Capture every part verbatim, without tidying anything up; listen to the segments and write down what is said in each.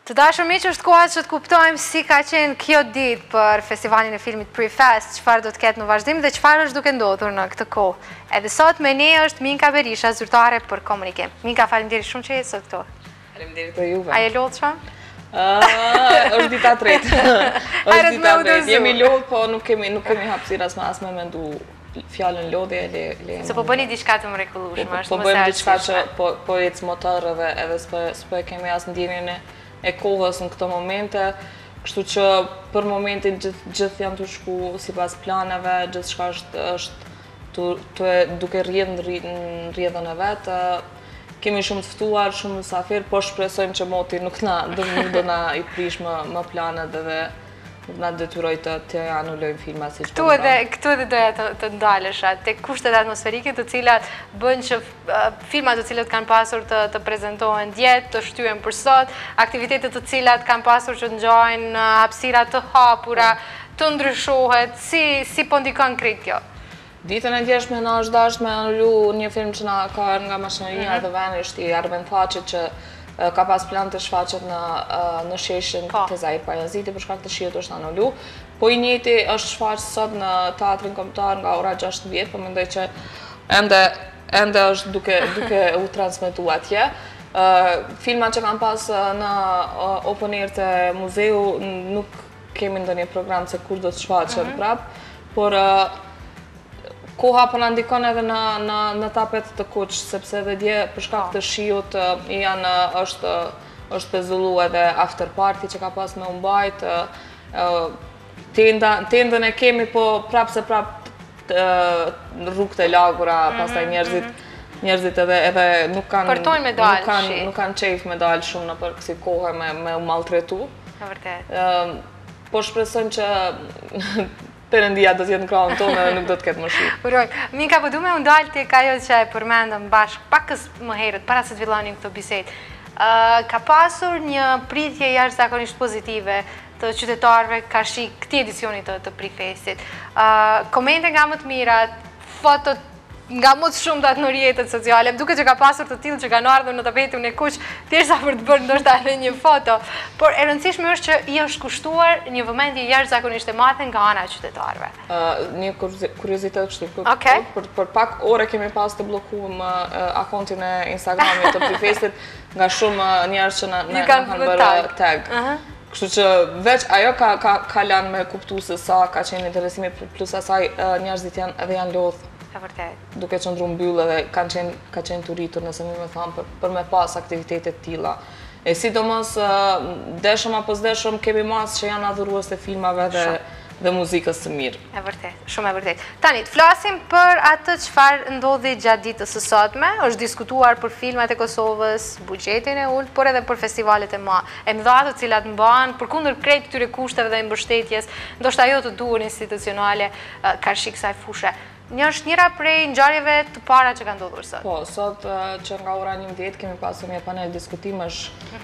Të dashur miq, është koha që të kuptojmë si ka qenë kjo ditë për festivalin e filmit Prefest, çfarë do të ketë në vazhdim dhe çfarë është duke ndodhur në këtë kohë. Edhe sot me ne është Minka Berisha, zyrtare për komunikim. Minka, faleminderit shumë që je sot këtu. Faleminderit për juve. A je lodhshëm? Është dita tretë. Është me dita u tretë. dorëzu. Jemi lodh, po nuk kemi nuk kemi hapësirë as më as më mendu fjalën lodhje le le. Se po bëni diçka të mrekullueshme, është Po më bëjmë se diçka që arsyeshme. po po ec motor edhe edhe s'po s'po e kemi as ndjenjen e e kohës në këto momente, kështu që për momentin gjithë gjithë janë të shku sipas planeve, gjithçka është është tu tu e duke rrjedh në rrjedhën e vet. Kemi shumë të ftuar, shumë mysafir, po shpresojmë që moti nuk na do nuk do na i prish më më planet edhe nuk na detyroj të të anulojmë filma siç po. Këtu edhe këtu edhe doja të, të ndalesha tek kushtet atmosferike të cilat bën që uh, filmat të cilët kanë pasur të, të prezantohen djetë, të shtyhen për sot, aktivitetet të cilat kanë pasur që të ngjajnë uh, hapësira të hapura, të ndryshohet, si si po ndikon krejt kjo? Ditën e djeshme na është dashur me anulu një film që na ka ardhur nga mashineria dhe venisht i Arben Thaçit që ka pas plan të shfaqet në në sheshin të Zahir Pajaziti për shkak të shiut është anulu. Po i njëjti është shfaq sot në teatrin kombëtar nga ora gjashtëdhjetë, po mendoj që ende ende është duke duke u transmetuar atje. Filmat që kanë pas në open air të muzeu nuk kemi ndonjë program se kur do të shfaqen prap, por koha po na ndikon edhe në në në tapet të kuq, sepse edhe dje për shkak të shiut janë është është pezulluar edhe after party që ka pas me u mbajt. Tenda tendën e kemi, po prap se prap rrugët e lagura, pastaj njerëzit njerëzit edhe edhe nuk kanë Përtojnë me dalë, nuk kanë shi. nuk kanë çejf me dalë shumë në për kësi kohë me me u malltretu. Në vërtet. Ëm po shpresojmë që Perëndia do të jetë në krahun tonë dhe nuk do të ketë më shi. Uroj. Minka, po du me ndalë tek ajo që e përmendëm bashkë pakës më herët, para se të fillonim këtë bisedë. Uh, ka pasur një pritje jashtëzakonisht pozitive të qytetarëve karshi këtij edicioni të, të Prefestit. Uh, komente nga më të mirat, fotot nga më të shumtat në rrjetet sociale, më duket që ka pasur të tillë që kanë ardhur në tapetin e kuq, thjesht për të bërë ndoshta edhe një foto, por e rëndësishme është që i është kushtuar një vëmendje jashtëzakonisht e madhe nga ana e qytetarëve. Uh, një kuriozitet kështu, për, Okay. për, për pak ore kemi pas të bllokuar uh, akontin e Instagramit të Prefestit nga shumë uh, njerëz që na na Ju kanë kanë bërë bërë tag. tag. Aha. Kështu që veç ajo ka ka ka lanë me kuptues se sa ka qenë interesimi, plus asaj uh, njerëzit janë edhe janë lodh E vërtet. duke qëndruar mbyllë dhe kanë qenë ka qenë të rritur, nëse më më thamë, për, për me pas aktivitete të tilla. E sidomos uh, deshëm apo s'deshëm kemi mas që janë adhurues të filmave dhe dhe muzikës së mirë. E vërtet, shumë e vërtet. Tani, të flasim për atë çfarë ndodhi gjatë ditës së sotme. Është diskutuar për filmat e Kosovës, buxhetin e ulët, por edhe për festivalet e ma e mëdha të cilat mbahen përkundër krejt këtyre kushteve dhe mbështetjes, ndoshta ajo të duhur institucionale uh, karshi kësaj fushe. Një është njëra prej ngjarjeve të para që kanë ndodhur sot. Po, sot uh, që nga ora njëmbëdhjetë kemi pasur një panel diskutimesh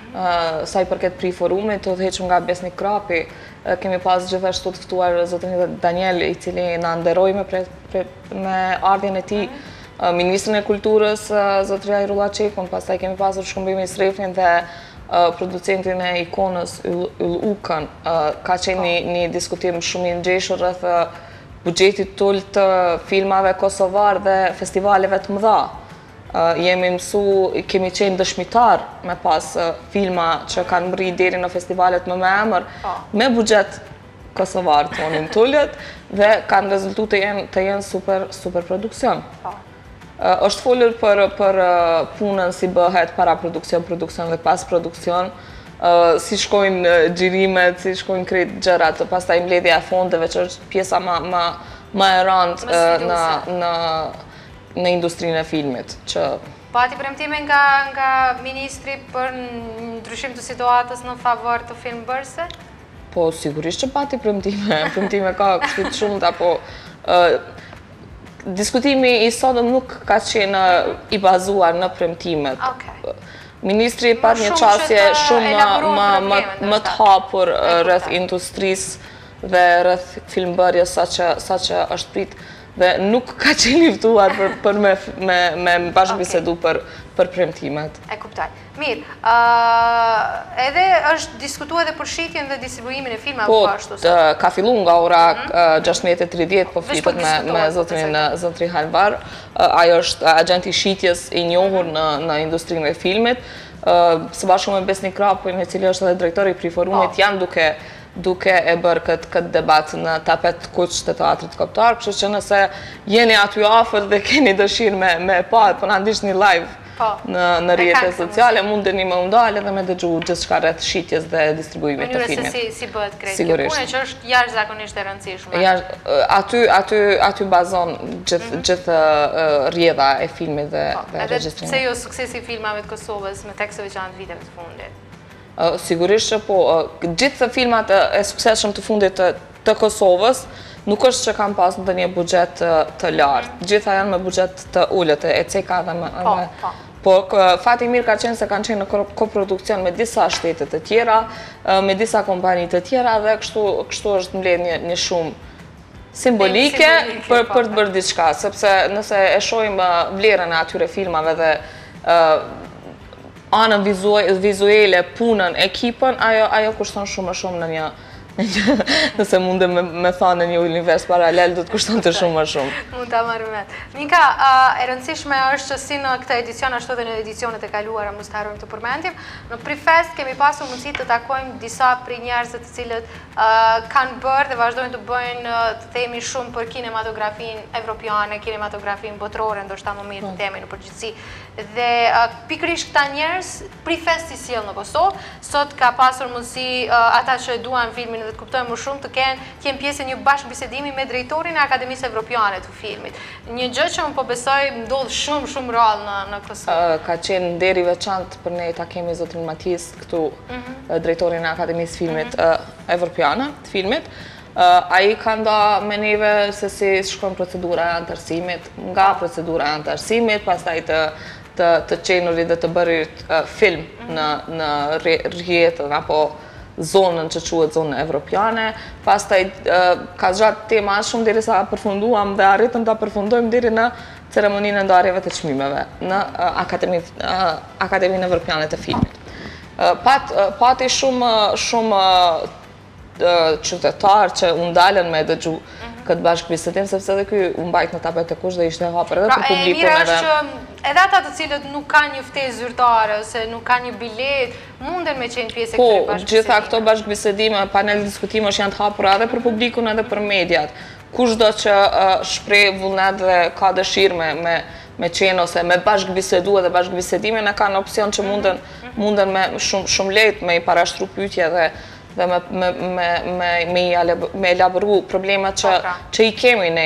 uh, sa i përket pri forumit, të udhëhequr nga Besnik Krapi. Uh, kemi pas gjithashtu të ftuar zotrin Daniel, i cili na nderoi me pre, pre, me ardhjen e tij, uh, ministrin e kulturës uh, zotria Ajrulla Çekun, pastaj kemi pasur Shkëmbimi Srefin dhe uh, producentin e ikonës Yll Ukën. Uh, ka qenë një, një diskutim shumë i ngjeshur rreth uh, buxhetit tull të filmave kosovar dhe festivaleve të mëdha. Uh, jemi mësu, kemi qenë dëshmitar me pas uh, filma që kanë mri deri në festivalet më me emër, me buxhet kosovar tonin tullet dhe kanë rezultu të jenë, të jenë super, super produksion. Uh, është folur për, për uh, punën si bëhet para produksion, produksion dhe pas produksion, Uh, si shkojnë uh, xhirimet, si shkojnë krejt gjërat, pastaj mbledhja e fondeve që është pjesa më më më e rëndë uh, në në në industrinë e filmit, që Pati premtime nga nga ministri për ndryshim të situatës në favor të filmbërësve? po sigurisht që pati premtime, premtime ka kështu të shumta, po uh, diskutimi i sotëm nuk ka qenë i bazuar në premtimet. Okay. Ministri pat një qasje shumë më, më, më të hapur rreth industrisë dhe rreth filmbërjes sa që, sa që është prit dhe nuk ka qenë i ftuar për, për me, me, me bashkëbisedu për, për premtimet. E kuptoj. Mirë, edhe është diskutua edhe për shitjen dhe distribuimin e filmave po ashtu? Po, ka fillu nga ora gjashtëdhjetë e tridhjetë, po flitet me zotrin Halvar. Ajo është agenti shitjes i njohur në industrinë e filmit. Së bashku me Besnik Krapin, i cili është edhe drejtori i Priforumit, janë duke duke e bërë këtë debat në tapet kuq të teatrit kombëtar, kështu që nëse jeni aty afër dhe keni dëshirë me pa, po na ndiqni live në rrjetet sociale, mundeni me u ndalë dhe me dëgju gjithçka rreth shitjes dhe distribuimit të filmit. Mënyrë se si bëhet krejt kjo punë, që është jashtëzakonisht e rëndësishme. Aty bazon gjithë rrjedha e filmit dhe regjistrimit. Edhe pse jo suksesi i filmave të Kosovës me tek së veçantë viteve të fundit? Sigurisht që po, gjithë filmat e suksesshëm të fundit të Kosovës nuk është që kanë pas në një buxhet të lartë. Gjitha janë me buxhet të ulët, e ceka dhe me... Po, fati mirë ka qenë se kanë qenë në koprodukcion me disa shtetet të tjera, me disa kompani të tjera dhe kështu është mbledh një shumë simbolike për të bërë diçka, sepse nëse e shohim vlerën e atyre filmave dhe anën vizuele, punën, ekipën, ajo kushton shumë më shumë në një nëse mundem me thanë në një univers paralel, do të kushton të shumë më shumë. Mund të marrë me. Minka, e rëndësishme është që si në këtë edicion, ashtu dhe në edicionet e kaluara, mos të harrojmë të përmendim, në Prifest kemi pasur mundësi të takojmë disa prej njerëzve të cilët kanë bërë dhe vazhdojnë të bëjnë të themi shumë për kinematografinë evropiane, kinematografin botërore, ndoshta më mirë të temi në përgjithësi. Dhe pikërisht këta njerëz, Prifest i sjell në Kosovë, sot ka pasur mundësi ata që duan filmin dhe të kuptojnë më shumë të kenë të jenë pjesë e një bashkëbisedimi me drejtorin e Akademisë Evropiane të filmit. Një gjë që më po besoj ndodh shumë shumë rrallë në Kosovë. Ka qenë nder i veçantë për ne ta kemi zotrin Matis këtu, drejtorin e Akademisë Filmit Evropiane të filmit. Ai ka nda me neve se si shkon procedura e antarësimit, nga procedura e antarësimit, pastaj të të qenurit dhe të bërit film në rrjetën apo zonën që quhet zonë evropiane, pastaj ka zgjatë tema shumë derisa përfunduam dhe arritëm ta përfundojmë deri në ceremoninë e ndarjeve të çmimeve në Akademinë Evropiane të Filmit. Pati shumë shumë qytetarë që u ndalën me dëgju këtë bashkëbisedim, sepse edhe ky u mbajt në tapet e kush dhe ishte hapur edhe për publikun. Pra, e mirë është që edhe ata të cilët nuk kanë një ftesë zyrtare ose nuk kanë një bilet, munden me qenë pjesë e këtyre bashkëbisedimeve. Po, gjitha këto bashkëbisedime, panel diskutimesh janë të hapura edhe për publikun edhe për mediat. Kushdo që shpreh vullnet dhe ka dëshirë me me qenë ose me bashkëbisedu edhe bashkëbisedime, ne kanë opsion që munden me shumë lehtë me i parashtru pyetje dhe dhe me elaboru problemet që i kemi ne.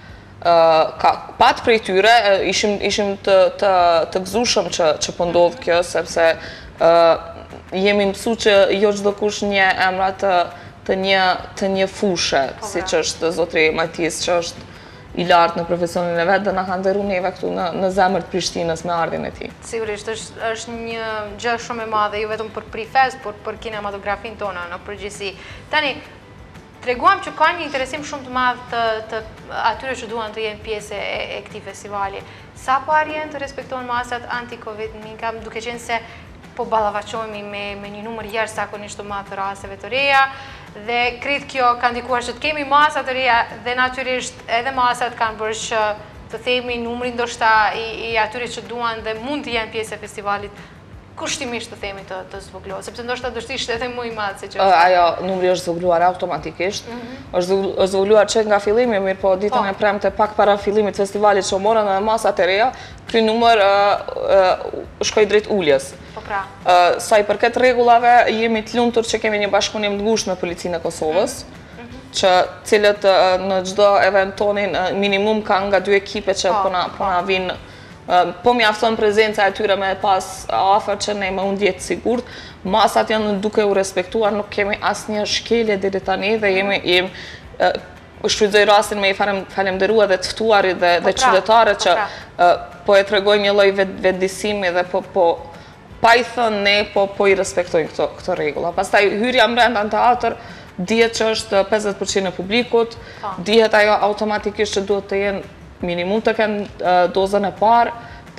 Pat prej tyre, ishim të gëzushëm që pëndodhë kjo, sepse jemi mësu që jo çdo kush një emra të një fushë, si që është zotri Matis, që është i lartë në profesionin e vetë dhe në kanë dheru neve këtu në zemër të Prishtinës me ardhin e ti. Sigurisht, është një gjë shumë e madhe, jo vetëm për Prifest, por për kinematografin tonë në përgjithësi. Tani, treguam që ka një interesim shumë të madhë të atyre që duan të jenë pjesë e këtij festivali. Sa po arjen të respektojnë masat anti-Covid, minkam duke qenë se po ballafaqohemi me një numër jashtëzakonisht të madh të rasteve të reja, dhe kretë kjo ka ndikuar që të kemi masat të reja dhe natyrisht edhe masat kanë bërë që të themi numrin ndoshta i atyre që duan dhe mund të jenë pjesë e festivalit kushtimisht të themi të zvoglohet, sepse ndoshta do të ishte edhe më i madh se që është. Ajo numri është zvogluar automatikisht, është zvogluar që nga fillimi, mirë po ditën e premte pak para fillimit festivalit që morën edhe masat e reja, ky numër shkoi drejt uljes. Po pra. Sa i përket rregullave, jemi të lumtur që kemi një bashkëpunim të ngushtë me Policinë e Kosovës, që cilët në çdo event tonin minimum ka nga dy ekipe që po na vinë. Po mjafton prezenca e tyre me pas afër që ne më unë djetë sigurt. Masat janë duke u respektuar, nuk kemi asnjë shkelje deri tani dhe jemi shfrytëzoj rastin me i falemnderua dhe të ftuarit dhe qytetarët që po e tregojnë një lloj vetëdijsimi dhe po pa i thënë ne po i respektojnë këto rregulla. Pastaj hyrja brenda në teatr dihet që është pesëdhjetë përqind e publikut, dihet ajo automatikisht që duhet të jenë minimum të kenë dozën e parë,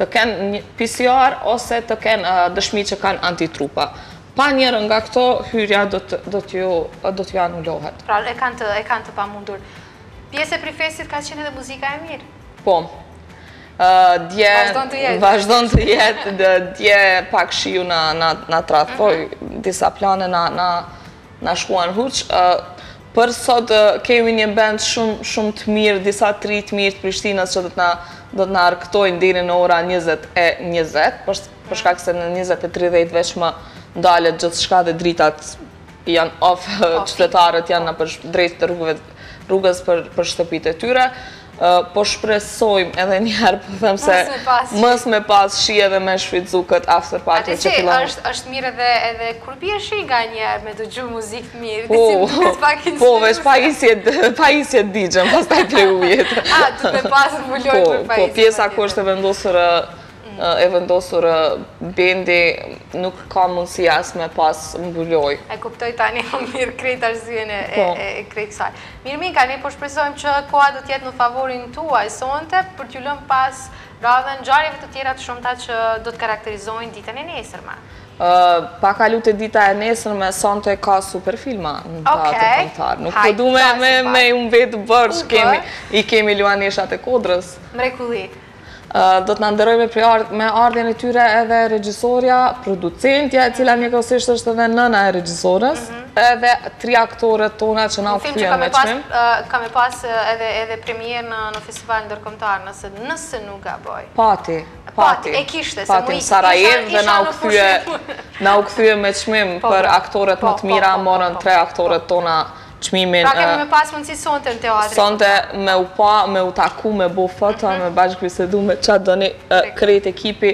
të kenë P C R ose të kenë dëshmi që kanë antitrupa. Pa njërë nga këto, hyrja do t'ju anulohet. Pra, e kanë të, e kanë të pamundur. Pjesë e prifesit ka qenë edhe muzika e mirë? Po. Dje, vazhdon të jetë, dje pak shiu na tradhoj, disa plane na shkuan huq. Për sot kemi një band shumë të mirë, disa tri të mirë të Prishtinës që do të na arktojnë deri në ora njëzet e njëzet, për shkak se në njëzet e tridhjetë veç më ndalet gjithë shka dhe dritat janë off, qytetarët janë në drejt të rrugës për shtëpit e tyre. Po shpresojmë edhe njëherë, po them se mës me pas shi edhe me shfrytzu këtë after party që fillon. A të është mirë edhe kur bje shi nga njerë me dëgju muzikë të mirë? Po, po, veç pa isje digjem, pas taj plegu jetë. A, të me pasë mbuloj për pa isje. Po, pjesa ku është e vendosur e vendosur bendi nuk ka mundësi as me pas mbulloj. E kuptoj tani më mirë krejt arsyen e krejt kësaj. Mirë Mika, ne po shpresojmë që koha do t'jetë në favorin tuaj sonte për t'ju lëmë pas radhën ngjarjeve të tjera të shumta që do të karakterizojnë ditën e nesërme. Pa kalu të dita e nesërme, sonte ka super filma në teatër kombëtar. Nuk po du me unë vetë bërç, i kemi Luaneshat e Kodrës. Mrekulli. Do të në ndërojme me ardhjen e tyre edhe regjisorja, producentja, e cila njëkohësisht është edhe nëna e regjisorës, edhe tri aktorët tona që na u kthyen me çmim. Ka me pas edhe premier në festival ndërkombëtar, nëse nëse nuk gaboj. Pati, pati. E kishte, se mu i Sarajev dhe na u kthye me çmim për aktorët më të mira, morën tre aktorët tona qmimin. Pra kemi me pas mundësi sonte në teatri? Sonte me u pa, me u taku, me bo foto, me bashkë bisedu, me qatë doni krejt ekipi.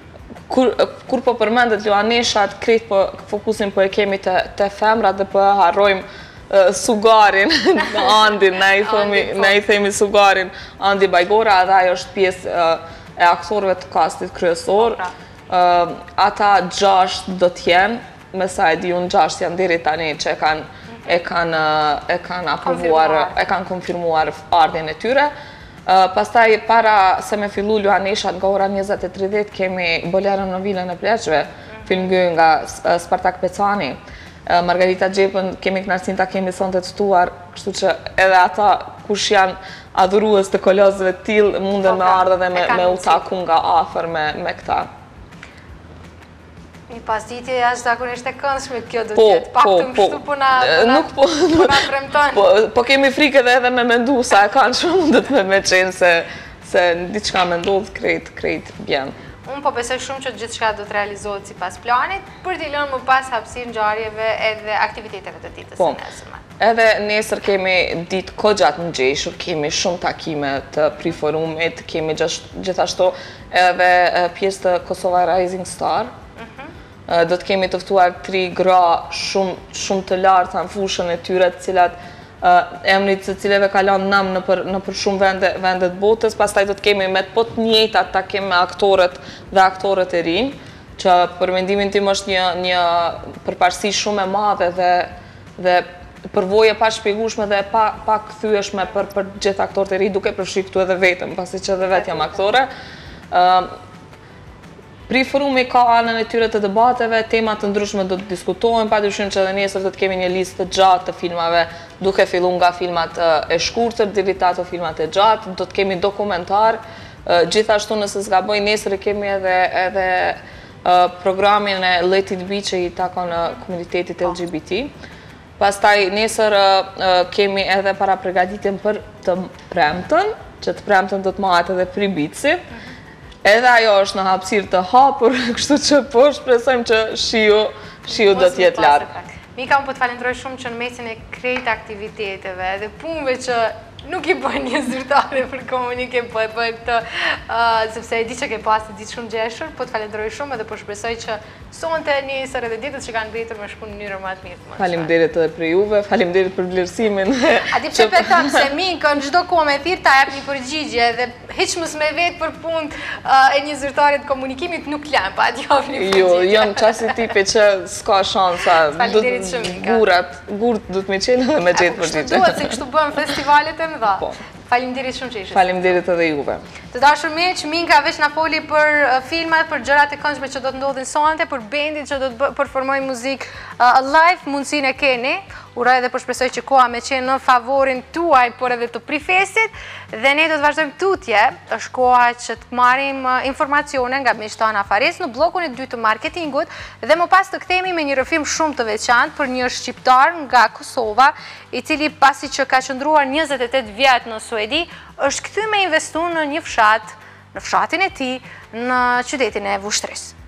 Kur po përmendet Luaneshat, krejt po fokusin po e kemi të femrat dhe po e harrojmë Sugarin, Andin, ne i themi Sugarin, Andi Bajgora, dhe ajo është pjesë e aktorëve të kastit kryesor. Ata gjasht do t'jenë, me sa e di unë gjasht janë diri tani që e kanë e kanë aprovuar, e kanë konfirmuar ardhjen e tyre. Pastaj, para se me fillu Luaneshat nga ora njëzet e tridhjetë, kemi Bolerën në Vilën e Pleqve, film gëj nga Spartak Pecani. Margarita Gjepën, kemi knarsin ta kemi sonte të tuar, kështu që edhe ata kush janë adhurues të kolozëve t'il, munden me ardhe dhe me u taku nga afer me këta. Një pasditje jashtë zakonisht e këndshme kjo do tjetë, pak të mështu puna premton. Po kemi frikë edhe me mendu sa e kanë shumë mundet me qenë se në diçka me ndodhë krejt, krejt bjen. Unë po besoj shumë që gjithë shka do të realizohet si pas planit, për t'i lënë më pas hapësirë ngjarjeve edhe aktiviteteve të ditës së nesërme. Edhe nesër kemi ditë kogjatë në gjeshur, kemi shumë takime të priforumit, kemi gjithashtu edhe pjesë të Kosova Rising Star. Do të kemi tëftuar tri gra shumë të larta në fushën e tyre të cilat emrit të cileve kalon nam në për shumë vendet botës, pastaj do të kemi me të pot njëjtat ta kemi me aktorët dhe aktorët e rinj, që për mendimin tim është një përparësi shumë e madhe dhe përvoje pa shpjegueshme dhe pa kthyeshme për gjithë aktorët e rinj, duke përfshi këtu edhe vetëm, pasi që edhe vetë jam aktore. Priforumi ka anën e tyre të debateve, temat të ndryshme do të diskutohen, pa dyshim që edhe nesër do të kemi një listë të gjatë të filmave, duke fillu nga filmat e shkurtër, deri ato filmat e gjatë, do të kemi dokumentar, gjithashtu nëse s'gaboj nesër e kemi edhe programin e Let It Be që i takon komunitetit L G B T. Pastaj nesër kemi edhe para përgatitjen për të premtën, që të premtën do të mahet edhe Pribici. Edhe ajo është në hapësirë të hapur, kështu që po shpresojmë që shiu do t'jetë lartë. Mika, unë po të falendroj shumë që në mesin e krejt aktiviteteve dhe punëve që nuk i bëjnë një zyrtare për komunike, po e bëjnë këtë, sepse e di që ke pas të ditë shumë gjeshur, po të falendroj shumë edhe po shpresoj që sonte nesër edhe ditët që kanë ngritur me shku në njërë më të mirë të më. Faleminderit edhe për juve, faleminderit për vlerësimin. A di pse petëm se Mika në çdo kohë me thirr ta jep një përgjigje dhe hiç mos me vetë për punë e një zyrtare të komunikimit nuk lëm, pa di jap një përgjigje. Jo, jam çasti tipi që s'ka shansa. Faleminderit shumë Mika. Gurat, gurt do të më qenë edhe me gjetë përgjigje. Duhet se kështu bëhen festivalet e mëdha. Faleminderit shumë që ishte. Faleminderit edhe juve. Të dashur miq, Minka veç na foli për filmat, për gjërat e këndshme që do të ndodhin sonte, për bendin që do të performojë muzikë live, mundësinë e keni. Uroj dhe përshpresoj që koha me qenë në favorin tuaj, por edhe të prifesit, dhe ne do të vazhdojmë tutje, është koha që të marrim informacione nga miqtana Fares në blokun e dytë të marketingut, dhe më pas të kthehemi me një rrëfim shumë të veçantë për një shqiptar nga Kosova, i cili pasi që ka qëndruar njëzet e tetë vjet në Suedi, është kthy me investu në një fshat, në fshatin e tij, në qytetin e Vushtrisë.